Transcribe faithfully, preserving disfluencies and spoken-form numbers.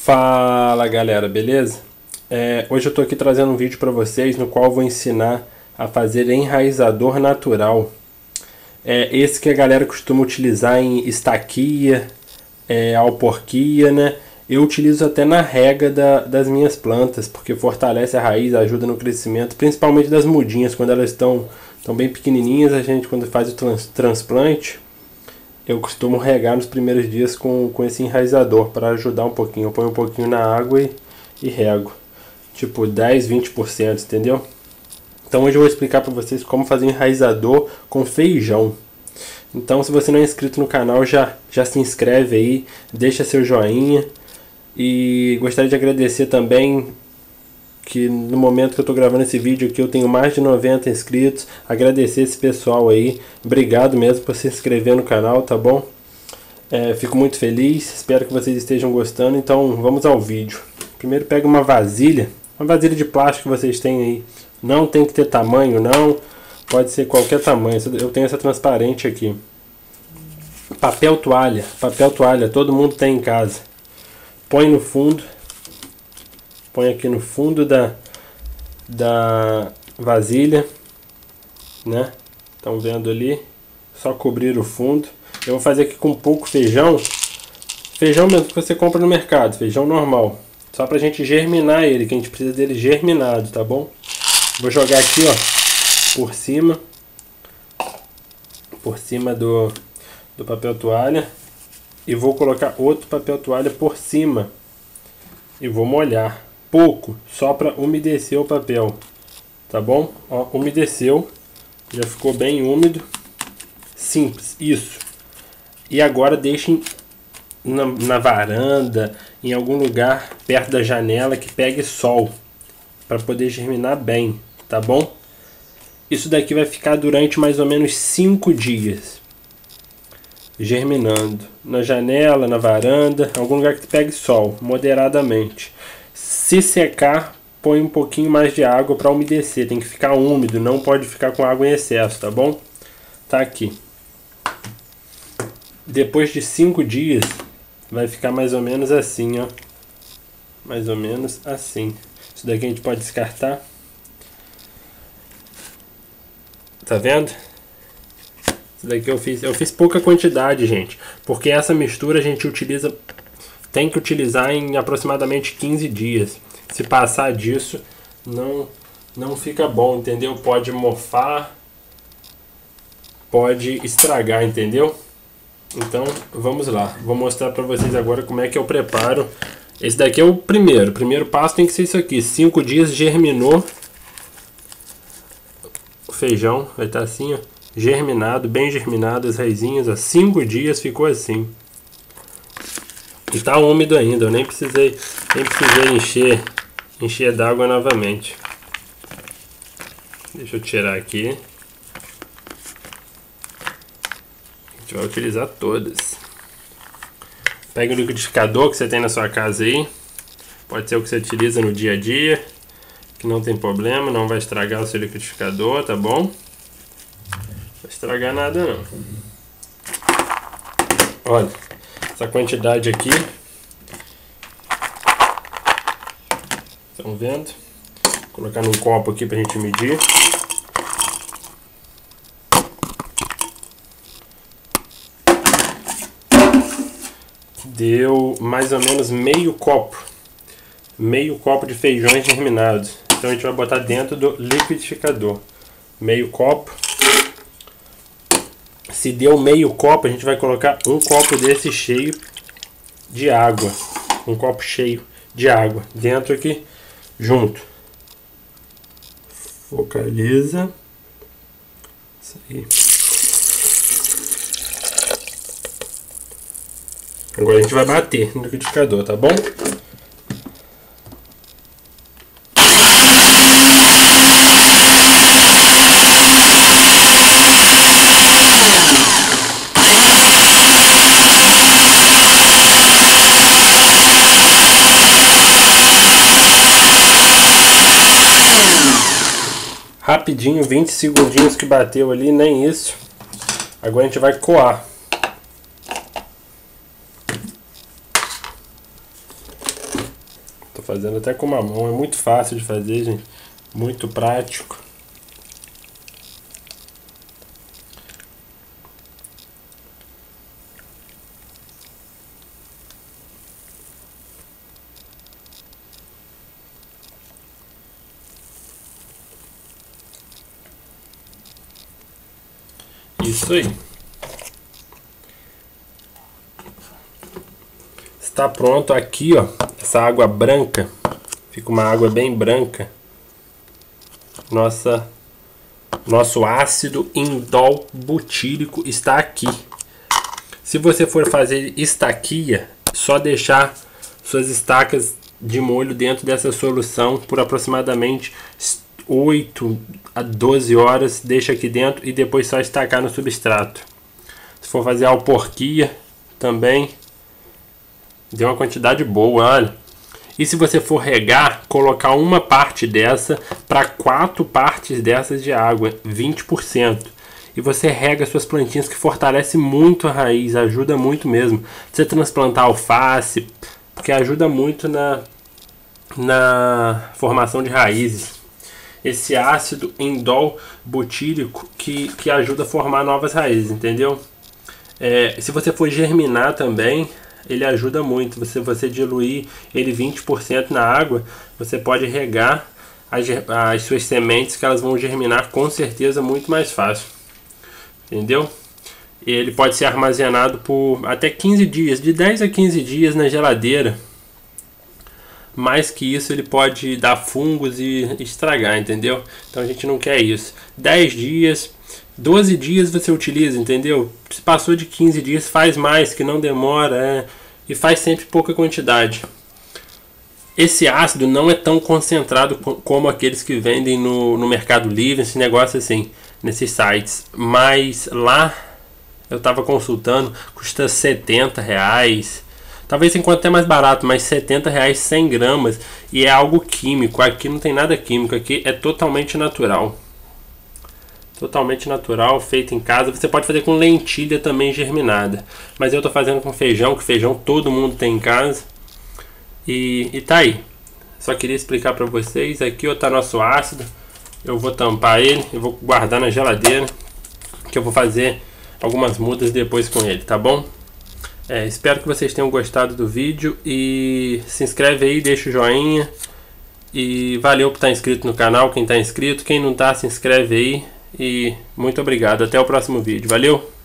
Fala galera, beleza? É, hoje eu tô aqui trazendo um vídeo para vocês no qual eu vou ensinar a fazer enraizador natural. É esse que a galera costuma utilizar em estaquia, é, alporquia, né? Eu utilizo até na rega da, das minhas plantas, porque fortalece a raiz, ajuda no crescimento, principalmente das mudinhas, quando elas estão tão bem pequenininhas. A gente, quando faz o trans, transplante, eu costumo regar nos primeiros dias com, com esse enraizador para ajudar um pouquinho. Eu ponho um pouquinho na água e, e rego, tipo dez, vinte por cento, entendeu? Então hoje eu vou explicar para vocês como fazer enraizador com feijão. Então, se você não é inscrito no canal, já, já se inscreve aí, deixa seu joinha. E gostaria de agradecer também que no momento que eu estou gravando esse vídeo aqui eu tenho mais de noventa inscritos. Agradecer esse pessoal aí, obrigado mesmo por se inscrever no canal, tá bom? É, fico muito feliz, espero que vocês estejam gostando. Então vamos ao vídeo. Primeiro pega uma vasilha, uma vasilha de plástico que vocês têm aí. Não tem que ter tamanho não, pode ser qualquer tamanho. Eu tenho essa transparente aqui. Papel toalha, papel toalha, todo mundo tem em casa. Põe no fundo, põe aqui no fundo da, da vasilha, né? Estão vendo ali? Só cobrir o fundo. Eu vou fazer aqui com pouco feijão, feijão mesmo que você compra no mercado, feijão normal. Só pra gente germinar ele, que a gente precisa dele germinado, tá bom? Vou jogar aqui, ó, por cima, por cima do, do papel toalha. E vou colocar outro papel toalha por cima. E vou molhar pouco, só para umedecer o papel. Tá bom? Ó, umedeceu. Já ficou bem úmido. Simples, isso. E agora deixem na, na varanda, em algum lugar perto da janela que pegue sol, para poder germinar bem, tá bom? Isso daqui vai ficar durante mais ou menos cinco dias. Germinando na janela, na varanda, algum lugar que pegue sol, moderadamente. Se secar, põe um pouquinho mais de água para umedecer, tem que ficar úmido, não pode ficar com água em excesso, tá bom? Tá aqui. Depois de cinco dias, vai ficar mais ou menos assim, ó. Mais ou menos assim. Isso daqui a gente pode descartar. Tá vendo? Isso daqui eu fiz, eu fiz pouca quantidade, gente, porque essa mistura a gente utiliza, tem que utilizar em aproximadamente quinze dias. Se passar disso, não, não fica bom, entendeu? Pode mofar, pode estragar, entendeu? Então, vamos lá. Vou mostrar para vocês agora como é que eu preparo. Esse daqui é o primeiro. O primeiro passo tem que ser isso aqui. cinco dias germinou. O feijão vai estar assim, ó. Germinado, bem germinado, as raizinhas, há cinco dias ficou assim. E tá úmido ainda, eu nem precisei, nem precisei encher, encher d'água novamente. Deixa eu tirar aqui. A gente vai utilizar todas. Pega o liquidificador que você tem na sua casa aí. Pode ser o que você utiliza no dia a dia, que não tem problema, não vai estragar o seu liquidificador, tá bom? Não vai estragar nada não. Olha, essa quantidade aqui. Estão vendo? Vou colocar num copo aqui pra gente medir. Deu mais ou menos meio copo. Meio copo de feijões germinados. Então a gente vai botar dentro do liquidificador. Meio copo. Se deu meio copo, a gente vai colocar um copo desse cheio de água. Um copo cheio de água dentro aqui, junto. Focaliza. Isso aí. Agora a gente vai bater no liquidificador, tá bom? Rapidinho, vinte segundinhos que bateu ali, nem isso. Agora a gente vai coar. fazendo até com uma mão, é muito fácil de fazer, gente, muito prático. Isso aí. Está pronto aqui, ó. Essa água branca. Fica uma água bem branca. Nossa, nosso ácido indol butírico está aqui. Se você for fazer estaquia, só deixar suas estacas de molho dentro dessa solução por aproximadamente oito a doze horas, deixa aqui dentro e depois só estacar no substrato. Se for fazer alporquia também, deu uma quantidade boa, olha. E se você for regar, colocar uma parte dessa para quatro partes dessas de água, vinte por cento. E você rega suas plantinhas, que fortalece muito a raiz, ajuda muito mesmo. Você transplantar alface, porque ajuda muito na, na formação de raízes. Esse ácido indol butírico que, que ajuda a formar novas raízes, entendeu? É, se você for germinar também, ele ajuda muito. Se você, você diluir ele vinte por cento na água, você pode regar as, as suas sementes, que elas vão germinar com certeza muito mais fácil. Entendeu? Ele pode ser armazenado por até quinze dias, de dez a quinze dias na geladeira. Mais que isso, ele pode dar fungos e estragar, entendeu? Então a gente não quer isso. dez dias, doze dias você utiliza, entendeu? Se passou de quinze dias, faz mais, que não demora, é, e faz sempre pouca quantidade. Esse ácido não é tão concentrado como aqueles que vendem no, no Mercado Livre, esse negócio assim, nesses sites. Mas lá, eu estava consultando, custa setenta reais. Talvez enquanto até mais barato, mas setenta reais cem gramas. E é algo químico. Aqui não tem nada químico. Aqui é totalmente natural. Totalmente natural, feito em casa. Você pode fazer com lentilha também germinada. Mas eu tô fazendo com feijão, que feijão todo mundo tem em casa. E, e tá aí. Só queria explicar para vocês. Aqui ó, tá nosso ácido. Eu vou tampar ele. Eu vou guardar na geladeira. Que eu vou fazer algumas mudas depois com ele, tá bom? É, espero que vocês tenham gostado do vídeo e se inscreve aí, deixa o joinha e valeu por estar inscrito no canal, quem está inscrito, quem não está se inscreve aí e muito obrigado, até o próximo vídeo, valeu!